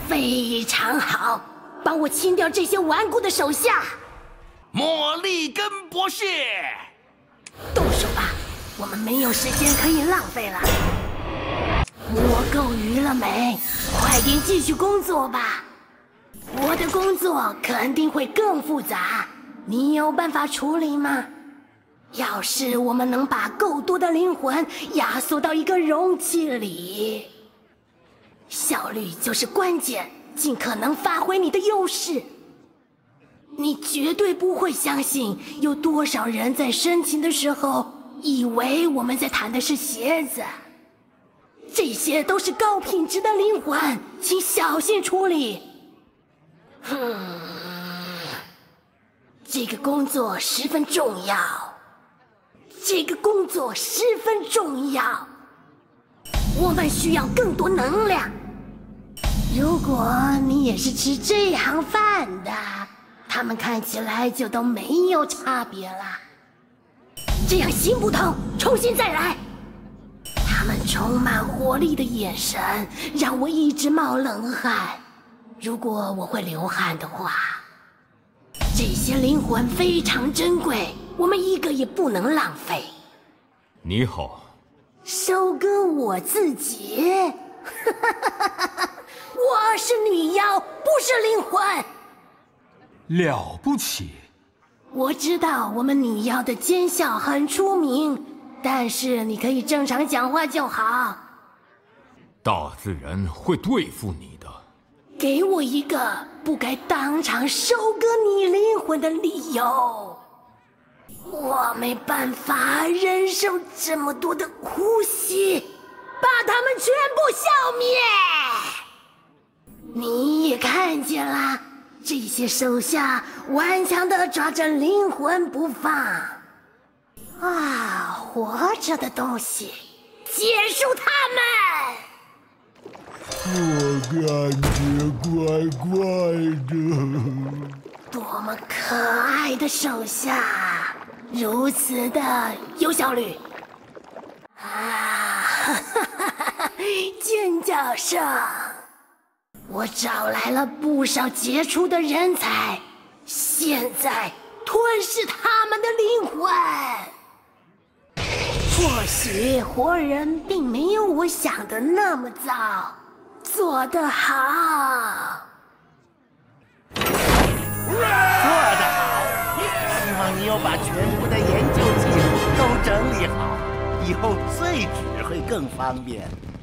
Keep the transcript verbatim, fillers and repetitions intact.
非常好，帮我清掉这些顽固的手下。 莫利根博士， 动手吧，我们没有时间可以浪费了。摸够鱼了没？快点继续工作吧。我的工作肯定会更复杂，你有办法处理吗？要是我们能把够多的灵魂压缩到一个容器里，效率就是关键，尽可能发挥你的优势。你绝对不会相信，有多少人在申请的时候以为我们在谈的是鞋子。这些都是高品质的灵魂，请小心处理。嗯，这个工作十分重要，这个工作十分重要。我们需要更多能量。如果你也是吃这行饭的，他们看起来就都没有差别了。这样行不通，重新再来。他们充满活力的眼神让我一直冒冷汗。如果我会流汗的话，这些灵魂非常珍贵，我们一个也不能浪费。 你好， 收割我自己。我是女妖，不是灵魂。 了不起！ 我知道我们女妖的奸笑很出名，但是你可以正常讲话就好。 大自然会对付你的。 给我一个不该当场收割你灵魂的理由。我没办法忍受这么多的呼吸，把他们全部消灭。你也看见了，这些手下顽强地抓着灵魂不放。啊，活着的东西，结束他们！ 我感觉怪怪的。 多么可爱的手下，如此的有效率。啊，哈哈哈哈，尖叫声！我找来了不少杰出的人才，现在吞噬他们的灵魂。或许活人并没有我想的那么糟，做得好， 做得好！希望你有把全部的研究技术都整理好，以后碎纸会更方便。